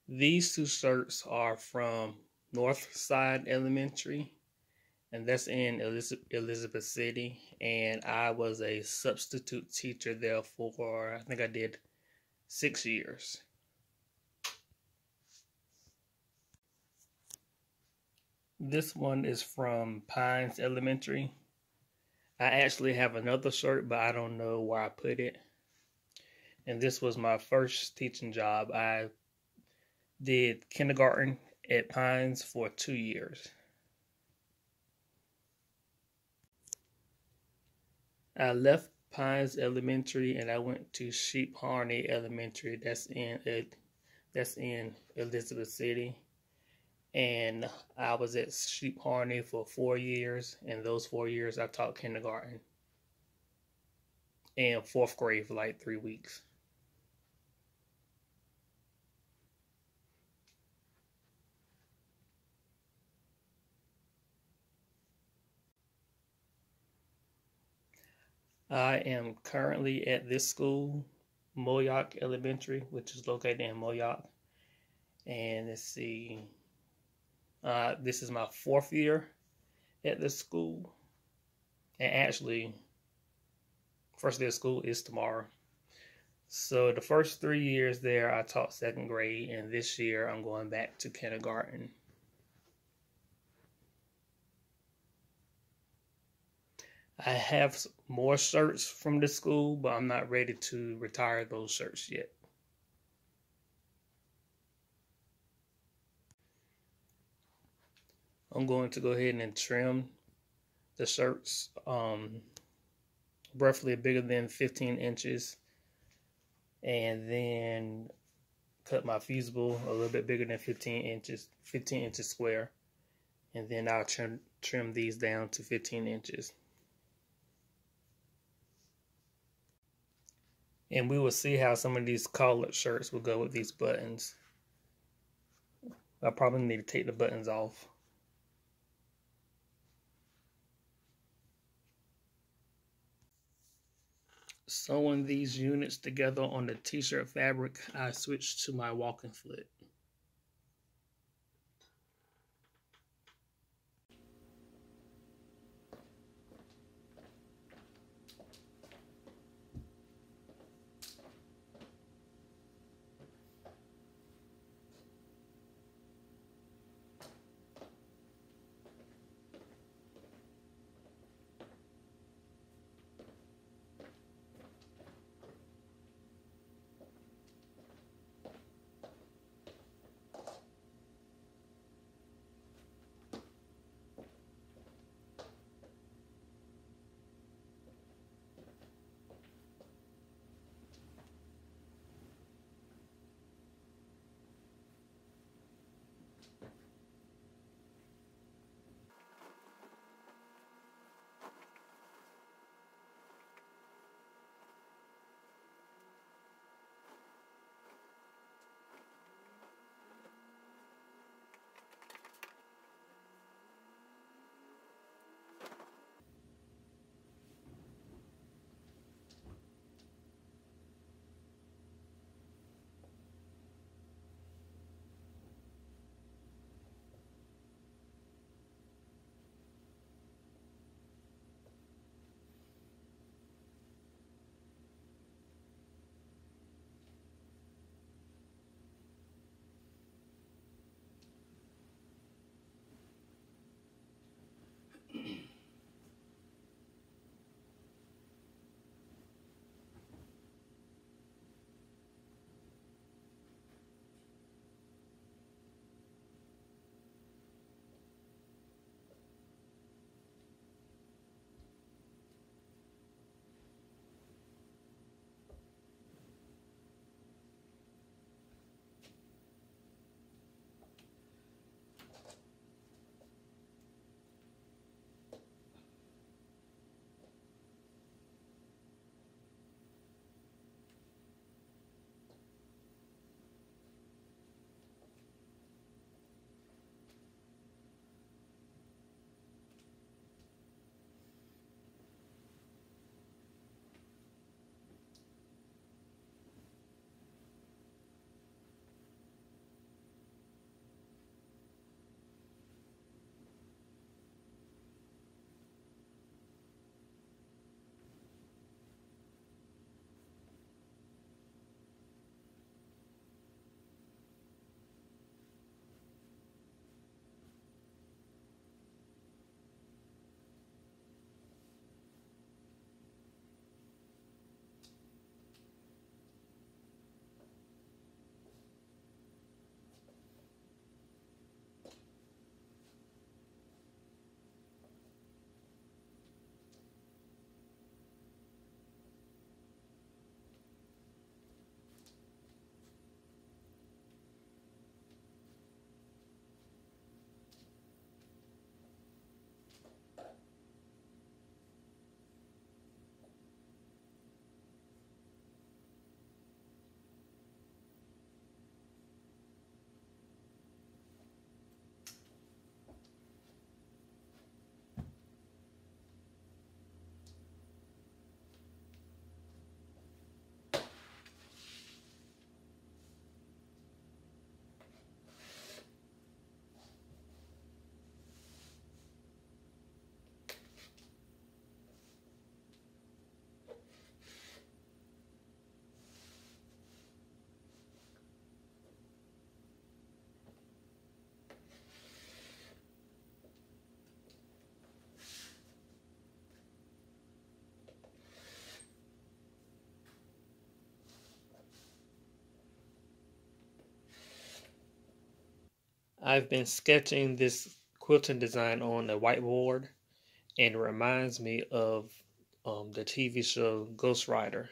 These two shirts are from Northside Elementary, and that's in Elizabeth City. And I was a substitute teacher there for, I think I did 6 years. This one is from Pines Elementary. I actually have another shirt, but I don't know where I put it. And this was my first teaching job. I did kindergarten at Pines for 2 years. I left Pines Elementary and I went to Sheep-Harney Elementary. That's in Elizabeth City. And I was at Sheep-Harney for 4 years, and those 4 years I taught kindergarten and 4th grade for like 3 weeks. I am currently at this school, Moyock Elementary, which is located in Moyock. And let's see, this is my 4th year at this school. And actually, first day of school is tomorrow. So the first 3 years there, I taught 2nd grade, and this year I'm going back to kindergarten. I have more shirts from the school, but I'm not ready to retire those shirts yet. I'm going to go ahead and trim the shirts roughly bigger than 15 inches, and then cut my fusible a little bit bigger than 15 inches square, and then I'll trim these down to 15 inches. And we will see how some of these collared shirts will go with these buttons. I probably need to take the buttons off. Sewing these units together on the t-shirt fabric, I switched to my walking foot. I've been sketching this quilting design on a whiteboard, and it reminds me of the TV show Ghostwriter.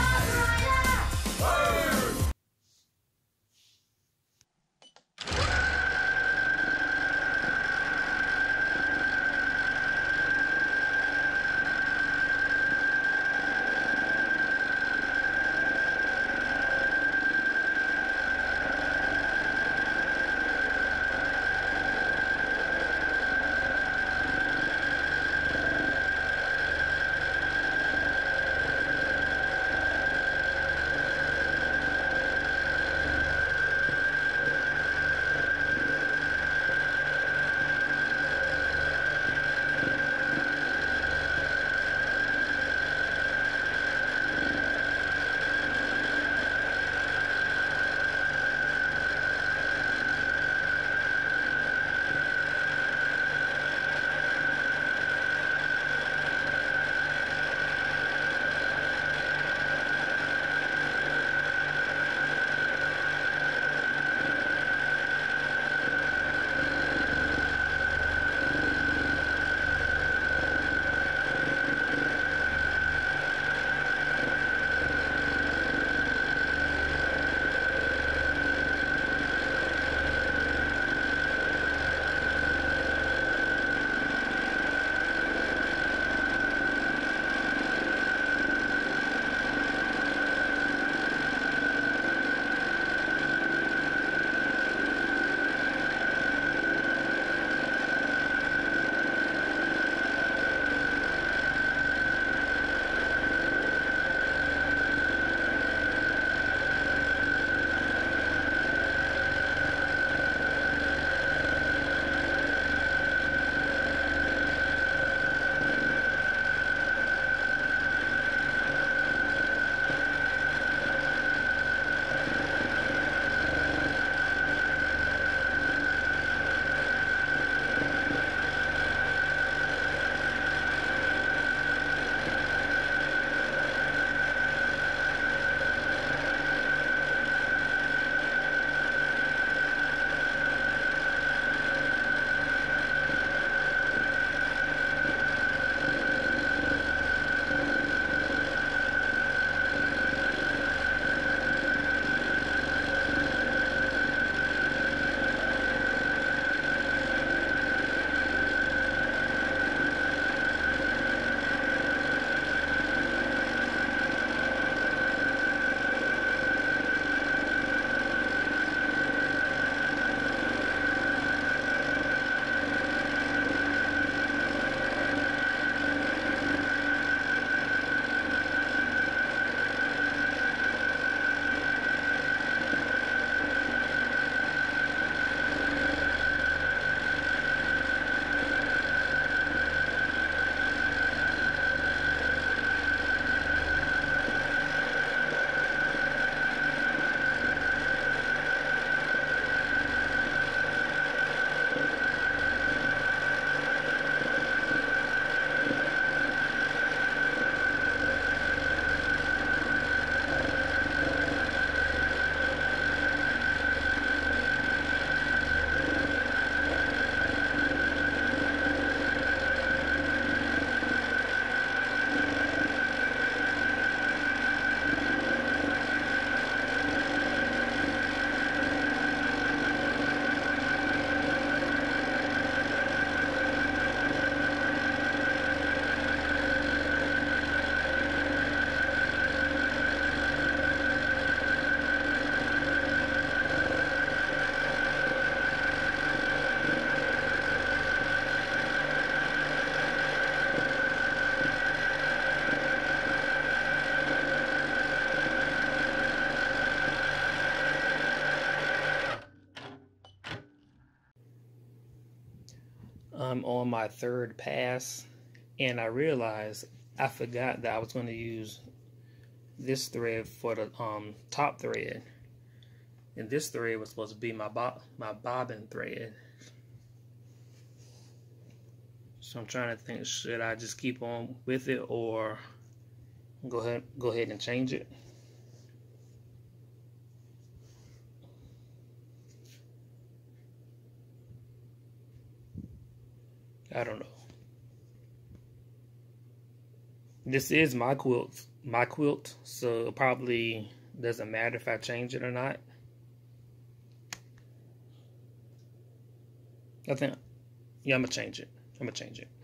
I'm on my third pass, and I realized I forgot that I was going to use this thread for the top thread, and this thread was supposed to be my bobbin thread. So I'm trying to think, should I just keep on with it or go ahead and change it? I don't know. This is my quilt, so it probably doesn't matter if I change it or not. I think, yeah, I'm gonna change it.